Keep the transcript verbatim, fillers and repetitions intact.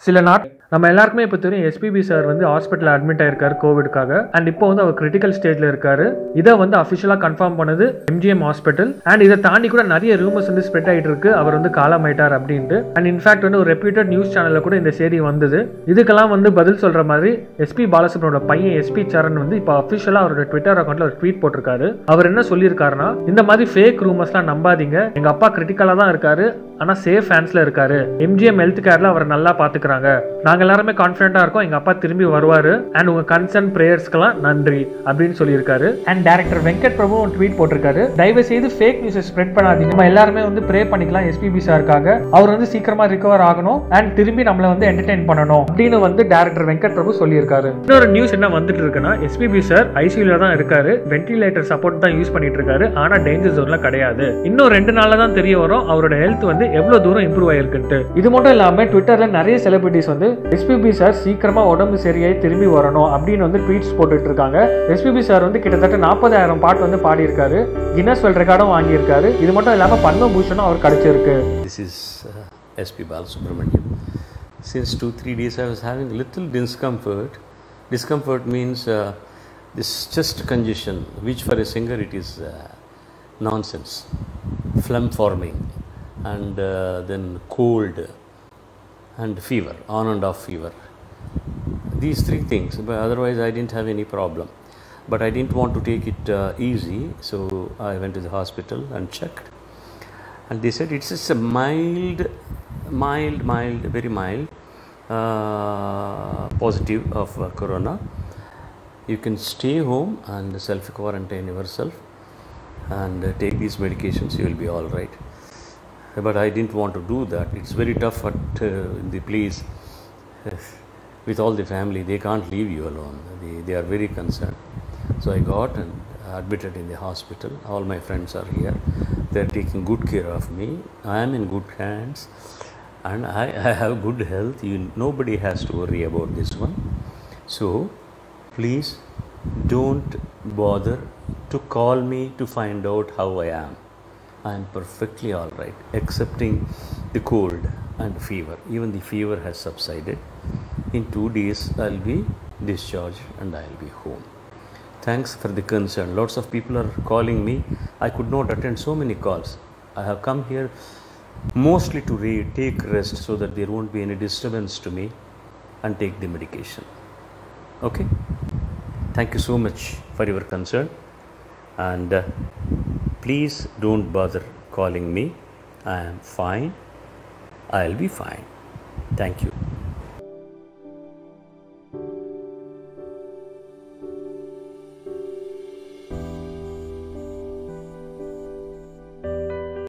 சில நாட் நம்ம எல்லாருக்குமே இப்போ தெரியும் எஸ்பிபி சார் வந்து ஹாஸ்பிட்டல் அட்மிட் ஆயிருக்காரு கோவிட்காக. அண்ட் இப்போ வந்து அவர் கிரிட்டிக்கல் ஸ்டேஜ்ல இருக்காரு. இதை வந்து அஃபிஷியலா கன்ஃபார்ம் பண்ணது எம்ஜிஎம் ஹாஸ்பிட்டல். அண்ட் இதை தாண்டி கூட நிறைய ரூமர்ஸ் வந்து ஸ்ப்ரெட் ஆகிட்டு இருக்கு அவர் வந்து காலமாயிட்டார் அப்படின்ட்டு. அண்ட் இன்ஃபேக்ட் வந்து ஒரு ரெப்யூட்டட் நியூஸ் சேனல்ல கூட இந்த செய்தி வந்தது. இதுக்கெல்லாம் வந்து பதில் சொல்ற மாதிரி எஸ்பி பாலசுப்ரமணியோட பையன் எஸ்பி சரண் வந்து இப்போ அஃபிஷியலா அவரோட ட்விட்டர் அக்கௌண்ட்ல ஒரு ட்வீட் போட்டிருக்காரு. அவர் என்ன சொல்லியிருக்காருன்னா, இந்த மாதிரி ஃபேக் ரூமர்ஸ்லாம் நம்பாதீங்க, எங்க அப்பா கிரிட்டிக்கலா தான் இருக்காரு, ஆனா சேஃப் ஹேண்ட்ஸ்ல இருக்காரு, எம்ஜிஎம் ஹெல்த் கேர்ல அவர் நல்லா பாத்துக்கிறாங்க, நாங்க எல்லாருமே கான்ஃபிடென்ட்டா இருக்கோம், எங்க அப்பா திரும்பி வருவாரு, அண்ட் உங்க கன்சர்ன் பிரேயர்ஸ்க்கெல்லாம் நன்றி அப்படின்னு சொல்லியிருக்காரு. அண்ட் டைரக்டர் வெங்கட் பிரபு ஒரு ட்வீட் போட்டிருக்காரு, தயவு செய்து ஃபேக் நியூஸ் ஸ்ப்ரெட் பண்ணாதீங்க, நம்ம எல்லாருமே வந்து ப்ரே பண்ணிக்கலாம் எஸ்பிபி சாருக்காக, அவர் வந்து சீக்கிரமா ரிகவர் ஆகணும் அண்ட் திரும்பி நம்மள வந்து என்டர்டெயின் பண்ணணும் அப்படின்னு வந்து டைரக்டர் வெங்கட் பிரபு சொல்லியிருக்காரு. இன்னொரு நியூஸ் என்ன வந்துட்டு இருக்குன்னா, எஸ்பிபி சார் ஐசியூல தான் இருக்காரு, வென்டிலேட்டர் சப்போர்ட் தான் யூஸ் பண்ணிட்டு இருக்காரு, ஆனா டேஞ்சர் ஜோன்ல கிடையாது. இன்னும் ரெண்டு நாள்ல தான் தெரிய வரும் அவரோட ஹெல்த் வந்து எவ்வளவு தூரம் இம்ப்ரூவ் ஆயிருக்குன்ட்டு. இது மட்டும் இல்லாம ட்விட்டர்ல நிறைய செலிபிரிட்டிஸ் வந்து எஸ்பிபி சார் சீக்கிரமா உடம்பு சரியாய் திரும்பி வரணும் அப்படின்னு வந்து ட்வீட்ஸ் போட்டுட்டு இருக்காங்க. எஸ்பிபி சார் வந்து கிட்டத்தட்ட நாற்பதாயிரம் பாட்டு வந்து பாடி இருக்காரு, கின்னஸ் வேர்ல்ட் ரெக்கார்டும் வாங்கி இருக்காரு. இது மட்டும் இல்லாம பத்மபூஷனும் அவர் கிடைச்சிருக்கு. This is uh, S P Balasubramaniam. Since two three days I was having little discomfort. Discomfort means uh, this chest congestion, which for a singer it is uh, nonsense. Phlegm forming, and uh, then cold and fever, on and off fever. These three things, but otherwise I didn't have any problem. But I didn't want to take it uh, easy, so I went to the hospital and checked, and they said it's just a mild, mild, mild, very mild uh, positive of uh, corona. You can stay home and self quarantine yourself and uh, take these medications, you will be all right. But I didn't want to do that. It's very tough at uh, in the place with all the family. They can't leave you alone. They, they are very concerned. So I got and admitted in the hospital. All my friends are here. They are taking good care of me. I am in good hands, and I, I have good health. You, nobody has to worry about this one. So please don't bother to call me to find out how I am. I am perfectly all right, excepting the cold and fever. Even the fever has subsided. In two days I will be discharged and I will be home. Thanks for the concern. Lots of people are calling me. I could not attend so many calls. I have come here mostly to re- take rest so that there won't be any disturbance to me and take the medication. Okay? Thank you so much for your concern, and uh, please don't bother calling me. I am fine. I'll be fine. Thank you.